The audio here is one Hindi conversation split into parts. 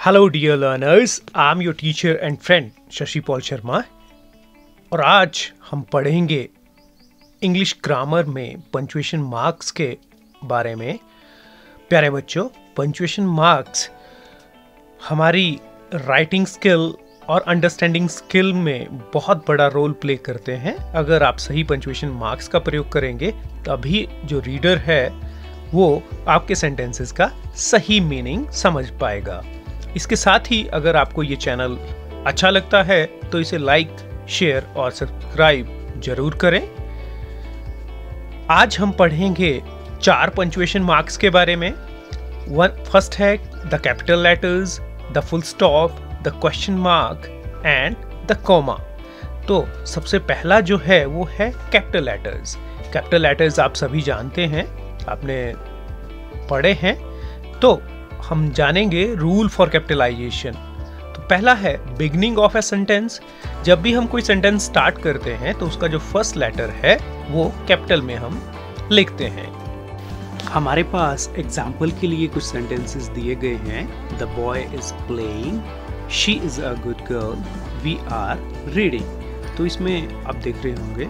Hello dear learners, I am your teacher and friend Shashi Paul Sharma और आज हम पढ़ेंगे इंग्लिश ग्रामर में पंक्चुएशन मार्क्स के बारे में। प्यारे बच्चों, पंक्चुएशन मार्क्स हमारी राइटिंग स्किल और अंडरस्टैंडिंग स्किल में बहुत बड़ा रोल प्ले करते हैं। अगर आप सही पंक्चुएशन मार्क्स का प्रयोग करेंगे तभी जो रीडर है वो आपके सेंटेंसेस का सही मीनिंग समझ पाएगा। इसके साथ ही अगर आपको ये चैनल अच्छा लगता है तो इसे लाइक, शेयर और सब्सक्राइब जरूर करें। आज हम पढ़ेंगे 4 पंक्चुएशन मार्क्स के बारे में। फर्स्ट है the capital letters, the full stop, the question mark and the comma. तो सबसे पहला जो है वो है कैपिटल लेटर्स। कैपिटल लेटर्स आप सभी जानते हैं, आपने पढ़े हैं। तो हम जानेंगे रूल फॉर कैपिटलाइजेशन। तो पहला है बिगनिंग ऑफ ए सेंटेंस। जब भी हम कोई सेंटेंस स्टार्ट करते हैं तो उसका जो फर्स्ट लेटर है वो कैपिटल में हम लिखते हैं। हमारे पास एग्जाम्पल के लिए कुछ सेंटेंसेस दिए गए हैं। The boy is playing, she is a good girl, we are reading. तो इसमें आप देख रहे होंगे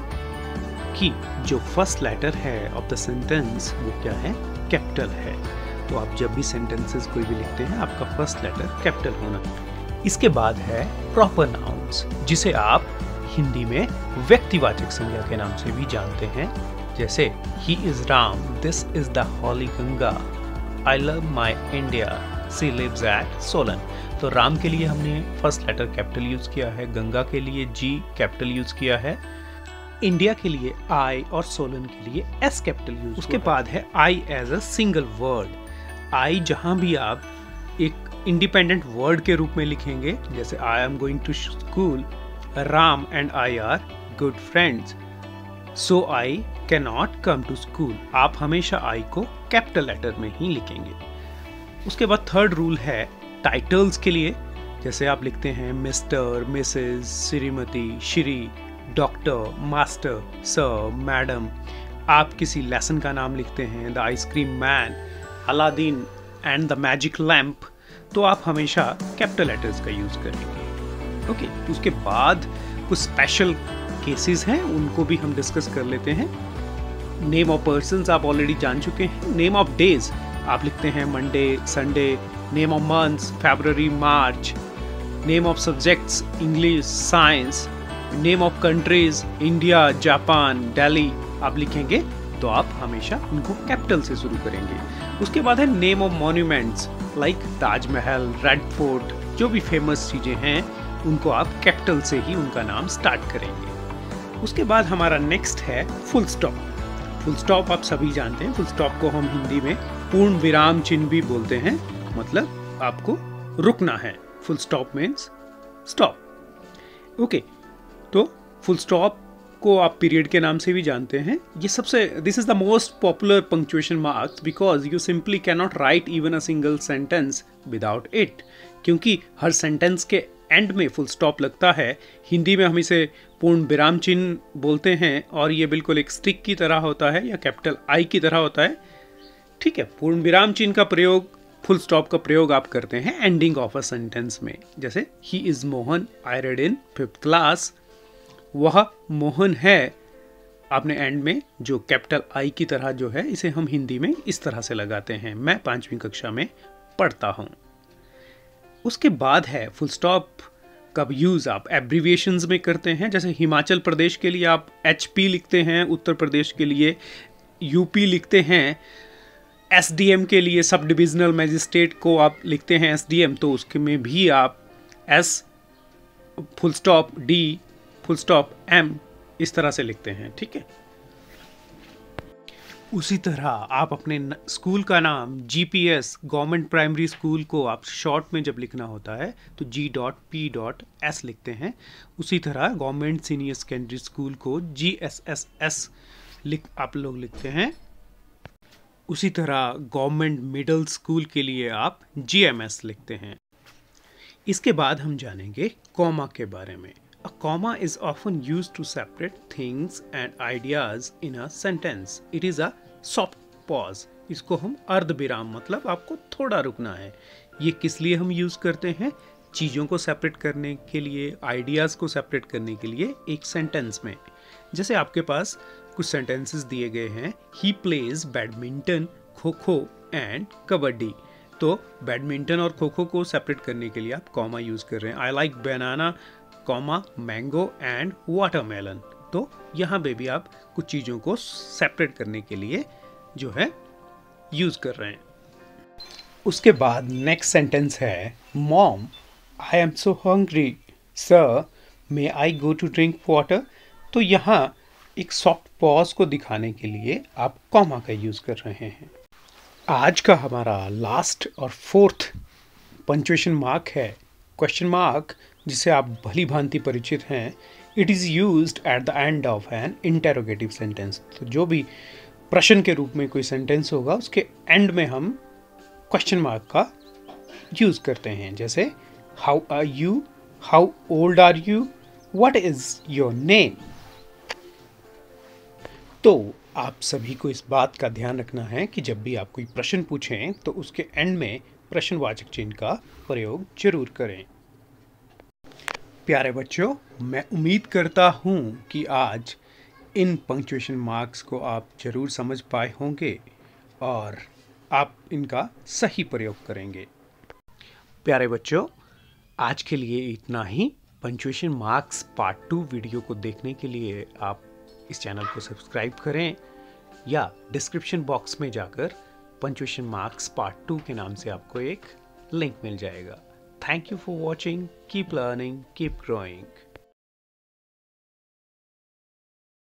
कि जो फर्स्ट लेटर है ऑफ द सेंटेंस वो क्या है, कैपिटल है। तो आप जब भी सेंटेंसेस कोई भी लिखते हैं आपका फर्स्ट लेटर कैपिटल होना। इसके बाद है प्रॉपर नाउन्स, जिसे आप हिंदी में व्यक्तिवाचक संज्ञा के नाम से भी जानते हैं। जैसे he is Ram, this is the holy Ganga, I love my India, she lives at Solan. तो राम के लिए हमने फर्स्ट लेटर कैपिटल यूज किया है, गंगा के लिए जी कैपिटल यूज किया है, इंडिया के लिए आई और सोलन के लिए एस कैपिटल यूज। उसके बाद है I as a single word. I जहां भी आप एक इंडिपेंडेंट वर्ड के रूप में लिखेंगे, जैसे I am going to school, Ram and I are good friends, so I can not come to school. आप हमेशा आई को कैपिटल लेटर में ही लिखेंगे। उसके बाद थर्ड रूल है टाइटल्स के लिए। जैसे आप लिखते हैं mister, missus, Shrimati, Shri, doctor, master, sir, madam. आप किसी लेसन का नाम लिखते हैं, the ice cream man, Aladdin and the magic lamp, तो आप हमेशा कैपिटल लेटर्स का यूज करेंगे। ओके, उसके बाद कुछ स्पेशल केसेस हैं, उनको भी हम डिस्कस कर लेते हैं। नेम ऑफ पर्सन्स आप ऑलरेडी जान चुके हैं। नेम ऑफ डेज आप लिखते हैं Monday, Sunday. Name of months फरवरी, March. Name of subjects English, science. Name of countries India, Japan, Delhi आप लिखेंगे तो आप हमेशा उनको कैपिटल से शुरू करेंगे। उसके बाद है name of monuments like Taj Mahal, red fort, जो भी फेमस चीजें हैं उनको आप कैपिटल से ही उनका नाम स्टार्ट करेंगे। उसके बाद हमारा नेक्स्ट है फुल स्टॉप। फुल स्टॉप आप सभी जानते हैं, फुल स्टॉप को हम हिंदी में पूर्ण विराम चिन्ह भी बोलते हैं, मतलब आपको रुकना है। Full stop means stop. Okay, तो फुल स्टॉप को आप पीरियड के नाम से भी जानते हैं। ये सबसे this is the most popular punctuation marks because you simply can not write even a single sentence without it. क्योंकि हर सेंटेंस के एंड में फुल स्टॉप लगता है। हिंदी में हम इसे पूर्ण विराम चिन्ह बोलते हैं और ये बिल्कुल एक स्टिक की तरह होता है या कैपिटल आई की तरह होता है। ठीक है, पूर्ण विराम चिन्ह का प्रयोग, फुल स्टॉप का प्रयोग आप करते हैं एंडिंग ऑफ अ सेंटेंस में। जैसे he is Mohan, I read in 5th class, वह मोहन है। आपने एंड में जो कैपिटल आई की तरह जो है इसे हम हिंदी में इस तरह से लगाते हैं, मैं 5वीं कक्षा में पढ़ता हूं। उसके बाद है फुल स्टॉप का यूज आप एब्रीविएशंस में करते हैं। जैसे हिमाचल प्रदेश के लिए आप HP लिखते हैं, उत्तर प्रदेश के लिए UP लिखते हैं, SDM के लिए सब डिविजनल मैजिस्ट्रेट को आप लिखते हैं SDM, तो उसके में भी आप S full stop D full stop M इस तरह से लिखते हैं। ठीक है, उसी तरह आप अपने स्कूल का नाम GPS गवर्नमेंट प्राइमरी स्कूल को आप शॉर्ट में जब लिखना होता है तो G.P.S लिखते हैं। उसी तरह गवर्नमेंट सीनियर सेकेंडरी स्कूल को GSSS आप लोग लिखते हैं। उसी तरह गवर्नमेंट मिडिल स्कूल के लिए आप GMS लिखते हैं। इसके बाद हम जानेंगे कॉमा के बारे में। A comma is often used to separate things and ideas in a sentence. It is a soft pause. इसको हम अर्ध विराम, मतलब आपको थोड़ा रुकना है, ये किस लिए हम यूज़ करते हैं? चीज़ों को सेपरेट करने के लिए, आइडियाज़ को सेपरेट करने के लिए एक सेंटेंस में। जैसे आपके पास कुछ सेंटेंसेस दिए गए हैं, he plays badminton, kho kho and kabaddi. तो बैडमिंटन और खो खो को सेपरेट करने के लिए आप कॉमा यूज़ कर रहे हैं। I like banana, comma mango and watermelon. तो यहाँ पे भी आप कुछ चीज़ों को सेपरेट करने के लिए जो है यूज़ कर रहे हैं। उसके बाद नेक्स्ट सेंटेंस है, mom I am so hungry, sir may I go to drink water. तो यहाँ एक सॉफ्ट पॉज को दिखाने के लिए आप कॉमा का यूज़ कर रहे हैं। आज का हमारा लास्ट और फोर्थ पंक्चुएशन मार्क है क्वेश्चन मार्क, जिसे आप भली भांति परिचित हैं। It is used at the end of an interrogative sentence. तो जो भी प्रश्न के रूप में कोई सेंटेंस होगा, उसके एंड में हम क्वेश्चन मार्क का यूज़ करते हैं। जैसे how are you, how old are you, what is your name. तो आप सभी को इस बात का ध्यान रखना है कि जब भी आप कोई प्रश्न पूछें तो उसके एंड में प्रश्नवाचक चिन्ह का प्रयोग जरूर करें। प्यारे बच्चों, मैं उम्मीद करता हूँ कि आज इन पंक्चुएशन मार्क्स को आप जरूर समझ पाए होंगे और आप इनका सही प्रयोग करेंगे। प्यारे बच्चों, आज के लिए इतना ही। पंक्चुएशन मार्क्स पार्ट 2 वीडियो को देखने के लिए आप इस चैनल को सब्सक्राइब करें या डिस्क्रिप्शन बॉक्स में जाकर पंक्चुएशन मार्क्स पार्ट 2 के नाम से आपको एक लिंक मिल जाएगा। Thank you for watching, keep learning, keep growing.